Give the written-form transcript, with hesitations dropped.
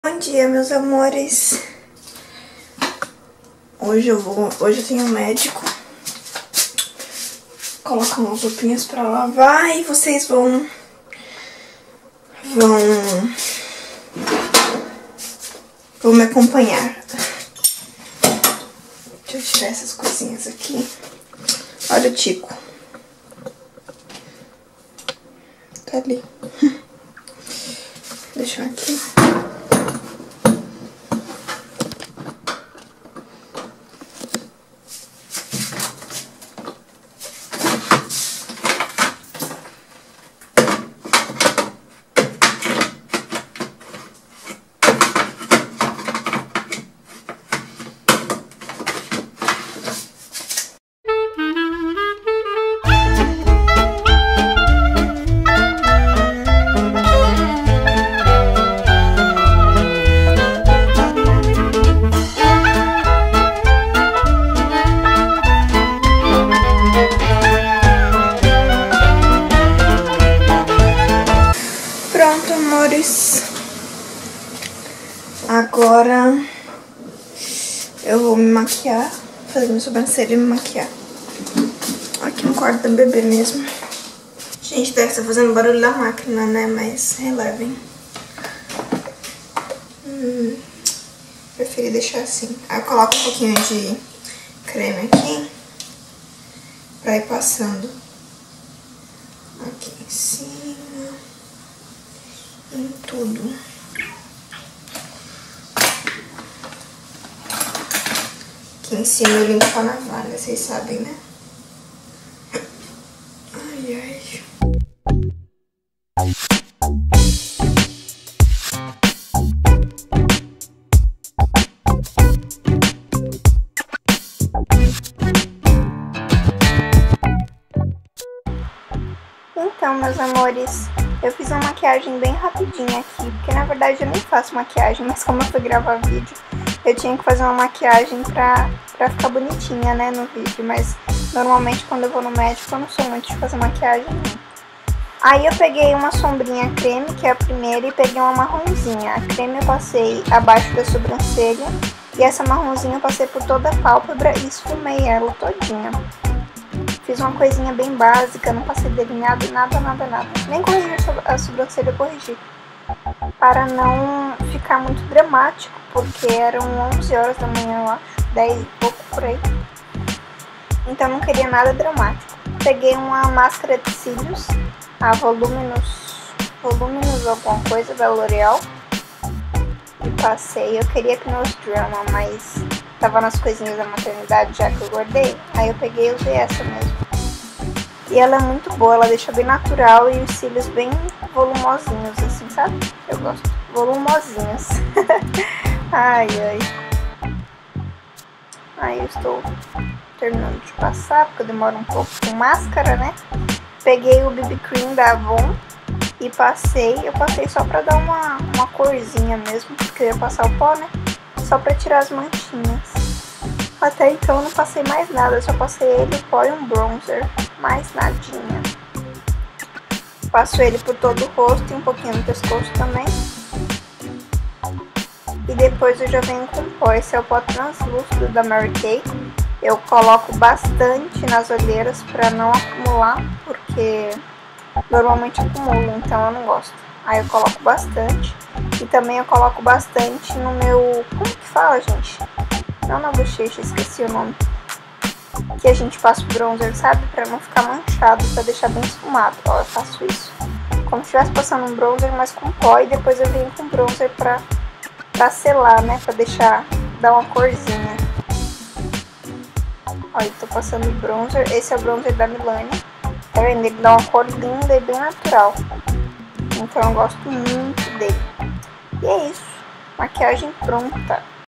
Bom dia, meus amores. Hoje eu tenho um médico. Colocar umas roupinhas pra lavar e vocês vão me acompanhar. Deixa eu tirar essas coisinhas aqui. Olha o Tico. Tá ali. Deixa eu aqui. Pronto, amores. Agora eu vou me maquiar, fazer minha sobrancelha e me maquiar. Aqui no quarto da bebê mesmo. Gente, deve estar fazendo barulho da máquina, né? Mas relevem. Preferi deixar assim. Aí eu coloco um pouquinho de creme aqui pra ir passando aqui em cima. Em tudo. Aqui em cima eu limpo com a navalha, vocês sabem, né? Ai, ai. Então, meus amores, eu fiz uma maquiagem bem rapidinha aqui, porque na verdade eu nem faço maquiagem, mas como eu fui gravar vídeo, eu tinha que fazer uma maquiagem pra ficar bonitinha, né, no vídeo, mas normalmente quando eu vou no médico eu não sou muito de fazer maquiagem, não. Aí eu peguei uma sombrinha creme, que é a primeira, e peguei uma marronzinha. A creme eu passei abaixo da sobrancelha, e essa marronzinha eu passei por toda a pálpebra e esfumei ela todinha. Fiz uma coisinha bem básica, não passei delineado, nada. Nem corrigi a sobrancelha, eu corrigi. Para não ficar muito dramático, porque eram 11 horas da manhã, eu acho, 10 e pouco por aí. Então não queria nada dramático. Peguei uma máscara de cílios, a Voluminous alguma coisa, da L'Oreal. E passei, eu queria Knowles Drama, mas tava nas coisinhas da maternidade já que eu guardei. Aí eu peguei e usei essa mesmo. E ela é muito boa, ela deixa bem natural e os cílios bem volumosinhos, assim, sabe? Eu gosto. Volumosinhos. Ai. Aí eu estou terminando de passar, porque eu demoro um pouco com máscara, né? Peguei o BB Cream da Avon e passei. Eu passei só pra dar uma corzinha mesmo, porque eu ia passar o pó, né? Só pra tirar as manchinhas. Até então eu não passei mais nada, só passei ele, o pó e um bronzer, mais nadinha. Passo ele por todo o rosto e um pouquinho no pescoço também. E depois eu já venho com o pó. Esse é o pó translúcido da Mary Kay. Eu coloco bastante nas olheiras pra não acumular, porque normalmente acumula, então eu não gosto. Aí eu coloco bastante. E também eu coloco bastante no meu... Como que fala, gente? Não na bochecha, esqueci o nome. Que a gente passa o bronzer, sabe? Pra não ficar manchado, pra deixar bem esfumado. Ó, eu faço isso. Como se estivesse passando um bronzer, mas com pó. E depois eu venho com bronzer pra selar, né? Pra deixar, dar uma corzinha. Ó, eu tô passando bronzer. Esse é o bronzer da Milani. Tá vendo? Ele dá uma cor linda e bem natural. Então eu gosto muito dele. E é isso. Maquiagem pronta.